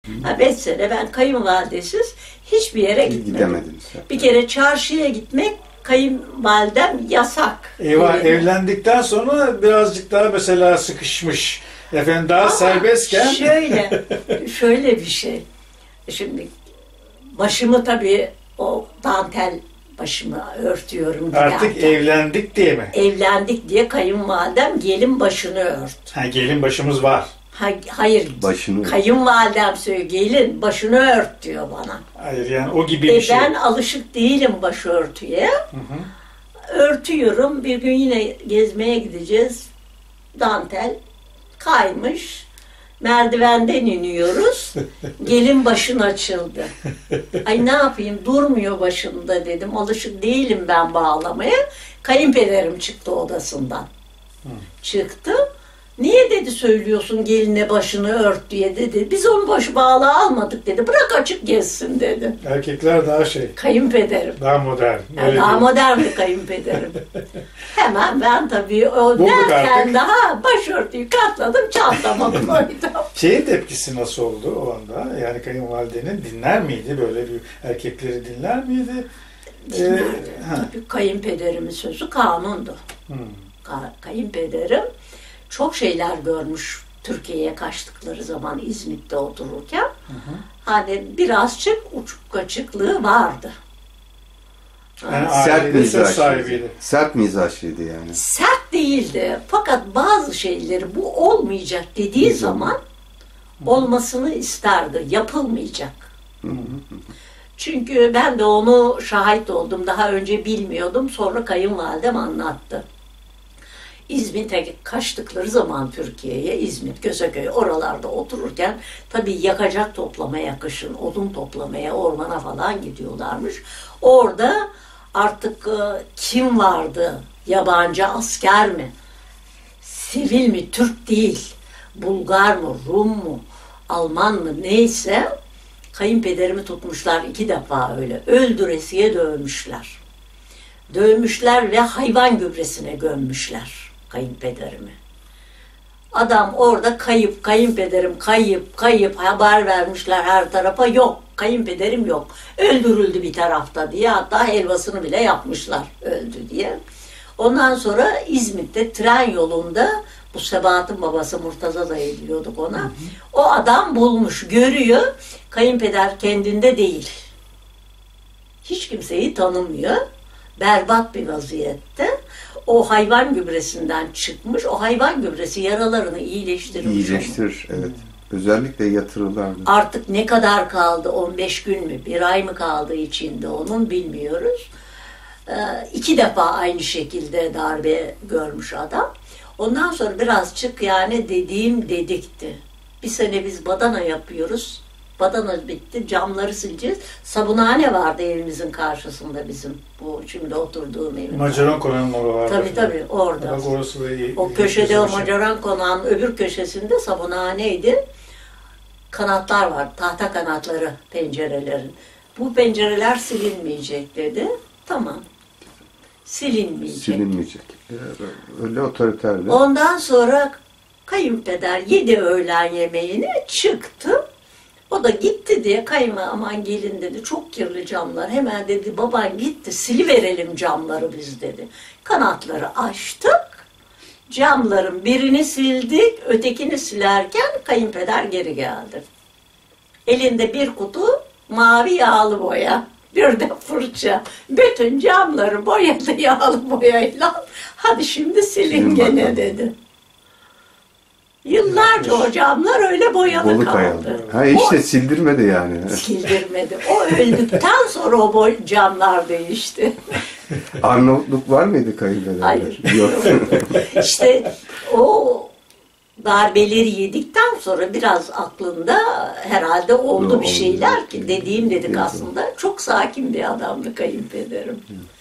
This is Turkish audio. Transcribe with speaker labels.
Speaker 1: Ha, 5 sene ben kayınvalidesiz hiçbir yere gitmedim.
Speaker 2: Gidemediniz.
Speaker 1: Bir kere çarşıya gitmek kayınvalidem yasak.
Speaker 3: Eyvah, evlendikten sonra birazcık daha mesela sıkışmış. Efendim daha
Speaker 1: Ama
Speaker 3: serbestken.
Speaker 1: Şöyle bir şey. Şimdi başımı tabii o dantel başımı örtüyorum.
Speaker 3: Artık
Speaker 1: giderken.
Speaker 3: evlendik diye mi?
Speaker 1: Evlendik diye kayınvalidem gelin başını ört.
Speaker 3: Ha, gelin başımız var.
Speaker 1: Hayır,
Speaker 2: Başını
Speaker 1: kayınvalidem söylüyor, gelin başını ört diyor bana.
Speaker 3: Hayır, yani o gibi bir şey.
Speaker 1: Ben alışık değilim başörtüye. Örtüyorum, bir gün yine gezmeye gideceğiz. Dantel kaymış, merdivenden iniyoruz. Gelin başın açıldı. Ay ne yapayım, durmuyor başımda dedim. Alışık değilim ben bağlamaya. Kayınpederim çıktı odasından. Çıktı. Niye dedi söylüyorsun geline başını ört diye dedi. Biz onu başı bağlı almadık dedi. Bırak açık gezsin dedi.
Speaker 3: Erkekler daha şey,
Speaker 1: Kayınpederim.
Speaker 3: daha modern.
Speaker 1: Yani daha modern bir kayınpederim. Hemen ben tabii o
Speaker 3: Bulduk
Speaker 1: derken
Speaker 3: artık.
Speaker 1: daha başörtüyü katladım, çantama koydum.
Speaker 3: Şeyin tepkisi nasıl oldu o anda? Yani kayınvalidenin dinler miydi? Böyle bir erkekleri dinler miydi?
Speaker 1: Dinlerdi.
Speaker 3: Ha.
Speaker 1: Tabii kayınpederimin sözü kanundu. Kayınpederim çok şeyler görmüş Türkiye'ye kaçtıkları zaman İzmit'te otururken. Hani birazcık uçuk kaçıklığı vardı.
Speaker 3: Yani
Speaker 2: sert
Speaker 3: ailede söz
Speaker 2: mizaçlıydı.
Speaker 3: sahibiydi.
Speaker 2: Sert mizaçlıydı yani.
Speaker 1: Sert değildi. Fakat bazı şeyleri bu olmayacak dediği zaman olmasını isterdi. Yapılmayacak. Çünkü ben de onu şahit oldum. Daha önce bilmiyordum. Sonra kayınvalidem anlattı. İzmit'e kaçtıkları zaman Türkiye'ye, İzmit, Köseköy oralarda otururken tabii yakacak toplamaya, kışın odun toplamaya, ormana falan gidiyorlarmış. Orada artık kim vardı? Yabancı asker mi? Sivil mi? Türk değil. Bulgar mı? Rum mu? Alman mı? Neyse kayınpederimi tutmuşlar 2 defa öyle. Öldüresiye dövmüşler. Dövmüşler ve hayvan gübresine gömmüşler kayınpederimi. Adam orada kayıp, kayınpederim kayıp haber vermişler her tarafa, yok, kayınpederim yok. Öldürüldü bir tarafta diye, hatta helvasını bile yapmışlar öldü diye. Ondan sonra İzmit'te tren yolunda, bu Sebahat'ın babası Murtaza dayı diyorduk ona, o adam bulmuş, görüyor, kayınpeder kendinde değil. Hiç kimseyi tanımıyor. Berbat bir vaziyette. O hayvan gübresinden çıkmış. O hayvan gübresi yaralarını iyileştirmiş.
Speaker 2: İyileştirir, evet. Özellikle yatırırlardı.
Speaker 1: Artık ne kadar kaldı? 15 gün mü? 1 ay mı kaldı içinde onun bilmiyoruz. 2 defa aynı şekilde darbe görmüş adam. Ondan sonra birazcık yani dediğim dedikti. Bir sene biz badana yapıyoruz. Badana bitti, camları sileceğiz. Sabunhane vardı evimizin karşısında bizim. Bu şimdi oturduğum evin.
Speaker 3: Macaron konağının orada vardı.
Speaker 1: Tabii orada.
Speaker 3: Bak orası da iyi.
Speaker 1: O köşede, o Macaron konağının öbür köşesinde sabunhaneydi. Kanatlar var, tahta kanatları pencerelerin. Bu pencereler silinmeyecek dedi. Tamam. Silinmeyecek.
Speaker 2: Silinmeyecek. Öyle otoriterdi.
Speaker 1: Ondan sonra kayınpeder yedi öğlen yemeğini, çıktı. O da gitti diye aman gelin dedi, çok kirli camlar. Hemen dedi baban gitti, siliverelim camları biz dedi. Kanatları açtık. Camların birini sildik, ötekini silerken kayınpeder geri geldi. Elinde bir kutu mavi yağlı boya, bir de fırça. Bütün camları boyadı yağlı boyayla. Hadi şimdi silin gene dedi. Yıllarca o camlar öyle boyalı
Speaker 2: Bolu
Speaker 1: kaldı.
Speaker 2: kayalı. Ha işte sildirmedi yani.
Speaker 1: Sildirmedi. O öldükten sonra o camlar değişti.
Speaker 2: Arnavutluk var mıydı kayınpeder?
Speaker 1: Hayır.
Speaker 2: Yok.
Speaker 1: İşte o darbeleri yedikten sonra biraz aklında herhalde oldu bir şeyler ki dediğim dedik aslında. Çok sakin bir adamdı kayınpederim.